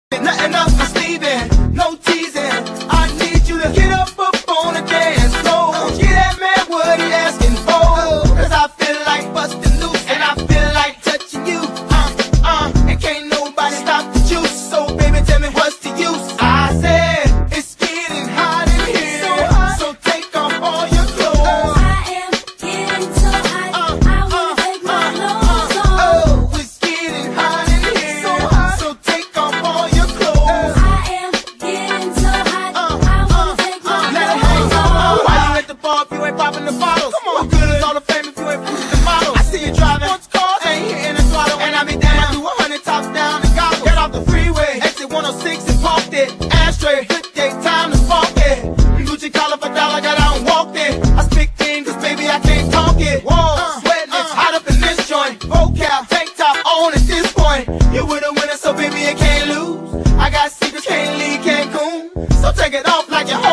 Nothing else but sleeping, no teasing. I need you to get up on the dance floor. Get that man what he asking for. Cause I feel like busting loose and I feel like touching you. And can't nobody stop the juice. So baby, tell me what's the use? I said it's getting hot in here, so take off all your clothes. I am getting so hot, I wanna take my clothes off. Oh, it's getting hot in here, so take off all your clothes. I am getting so hot, I wanna take my Let it clothes hang off. Why you at the bar if you ain't popping the bottles? Come on, what good is all the fame if you ain't pushing the models? I see you driving sports cars, ain't hitting the throttle, and I be down. I do 100 tops down and goggles. Get off the freeway, exit 106 and parked it. Ashtray, good day, time to spark it. Gucci collar for dollar, got out and walked it. I speak things, cause baby I can't talk it. Whoa, sweating, it's hot up in this joint. Vocab, tank top on at this point. You with a winner, so baby you can't lose. I got secrets, can't leave Cancun, so take it off like you're